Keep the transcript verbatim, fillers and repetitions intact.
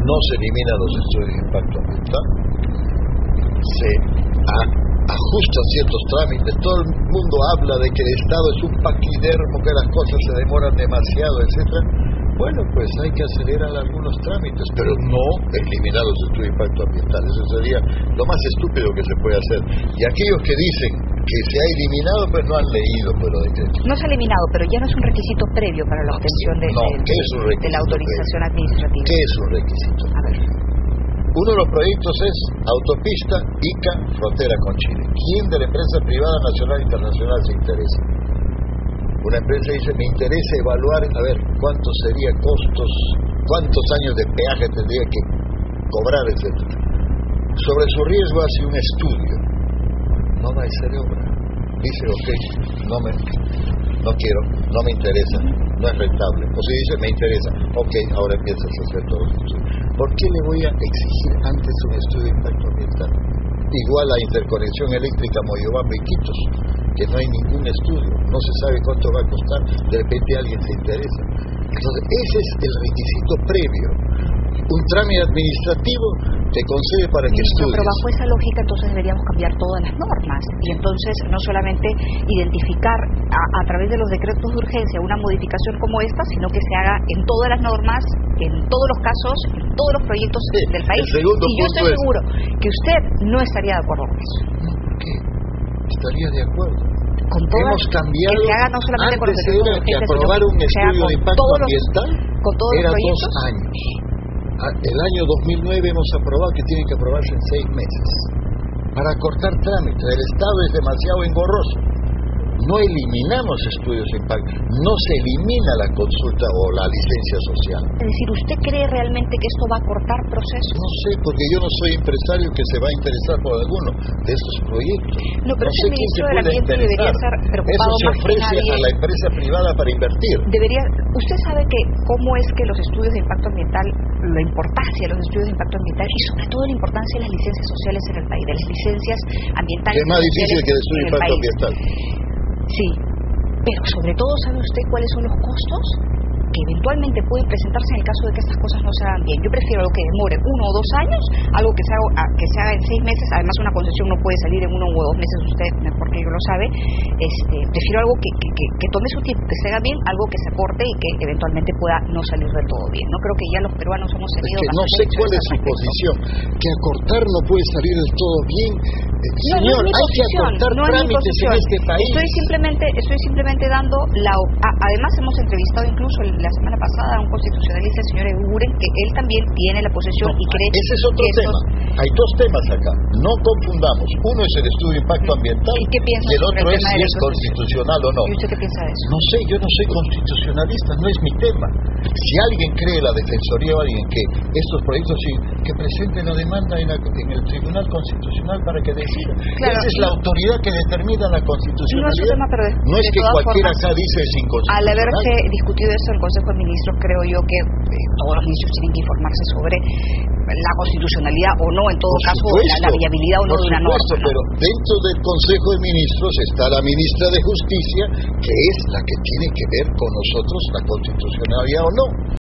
no se eliminan los estudios de impacto ambiental, se a, ajustan ciertos trámites. Todo el mundo habla de que el Estado es un paquidermo, que las cosas se demoran demasiado, etcétera. Bueno, pues hay que acelerar algunos trámites, pero no eliminar los estudios de impacto ambiental. Eso sería lo más estúpido que se puede hacer. Y aquellos que dicen que se ha eliminado, pues no han leído pues, los decretos. No se ha eliminado, pero ya no es un requisito previo para la obtención de, no, de, ¿qué es un requisito de la autorización previo? administrativa. ¿Qué es un requisito? A ver. Uno de los proyectos es autopista Ica, frontera con Chile. ¿Quién de la empresa privada, nacional e internacional se interesa? Una empresa dice, me interesa evaluar, a ver, cuántos serían costos, cuántos años de peaje tendría que cobrar, etcétera. Sobre su riesgo hace un estudio. No va a ser obra. Dice, ok, no me, no quiero, no me interesa, no es rentable. O si dice, me interesa, ok, ahora empiezas a hacer todo el estudio. ¿Por qué le voy a exigir antes un estudio de impacto ambiental? Igual la interconexión eléctrica Moyobamba y Iquitos, que no hay ningún estudio, no se sabe cuánto va a costar, de repente alguien se interesa. Entonces, ese es el requisito previo. Un trámite administrativo te concede para que Ministro, estudies. pero bajo esa lógica entonces deberíamos cambiar todas las normas y entonces no solamente identificar a, a través de los decretos de urgencia una modificación como esta, sino que se haga en todas las normas, en todos los casos, en todos los proyectos Sí, del país. el segundo Y yo punto estoy es- seguro que usted no estaría de acuerdo con eso. No, ¿por qué? Estaría de acuerdo. Con todas, Hemos cambiado, que se haga no solamente con los antes decretos de era que urgencia, aprobar sino un que se haga estudio con de impacto todos los- ambiental con todos los era dos proyectos. años. Ah, El año dos mil nueve hemos aprobado que tiene que aprobarse en seis meses para cortar trámites. El Estado es demasiado engorroso. No eliminamos estudios de impacto, no se elimina la consulta o la licencia social. Es decir, ¿usted cree realmente que esto va a cortar procesos? No sé, porque yo no soy empresario que se va a interesar por alguno de estos proyectos. No, pero sé ese quién ministro se del puede Ambiente debería interesar. estar preocupado Eso se más que ofrece nadie. a la empresa privada para invertir. Debería, usted sabe que cómo es que los estudios de impacto ambiental, la importancia de los estudios de impacto ambiental y sobre todo la importancia de las licencias sociales en el país, de las licencias ambientales. Que es más y difícil sociales que el estudio de en el impacto país. ambiental. Sí, pero sobre todo, ¿sabe usted cuáles son los costos que eventualmente pueden presentarse en el caso de que estas cosas no se hagan bien? Yo prefiero algo que demore uno o dos años, algo que se haga, que se haga en seis meses. Además, una concesión no puede salir en uno o dos meses, usted mejor que yo lo sabe. Este, prefiero algo que, que, que, que tome su tiempo, que se haga bien, algo que se corte y que eventualmente pueda no salir del todo bien. No creo que ya los peruanos hemos Es tenido que no bastante sé lecciones cuál es al su respecto. posición. Que acortar no puede salir del todo bien. Eh, No, Señor, no es mi hay que posición, acortar no es mi trámites posición. en este país. Estoy simplemente, estoy simplemente dando la. a- además hemos entrevistado incluso el- la semana pasada a un constitucionalista, el señor Eguren, que él también tiene la posición No, y cree ese es otro que estos- tema. Hay dos temas acá. No confundamos. Uno es el estudio de impacto ambiental ¿Y qué piensa y el sobre otro el es tema si de es la constitucional o no. ¿Y usted qué piensa de eso? No sé, yo no soy constitucionalista, no es mi tema. Si alguien cree, la Defensoría o alguien, que estos proyectos sí, que presenten la demanda en, la- en el Tribunal Constitucional para que decida. Claro, Esa es no- la autoridad que determina la No es su constitucionalidad. tema, pero de, No es de que todas cualquiera formas, acá dice es al inconstitucional. haberse discutido eso en el Consejo de Ministros, creo yo que eh, todos los ministros tienen que informarse sobre la constitucionalidad o no, en todo Por caso, supuesto, la, la viabilidad o no por de una supuesto, norma. ¿no? Pero dentro del Consejo de Ministros está la ministra de Justicia, que es la que tiene que ver con nosotros la constitucionalidad o no.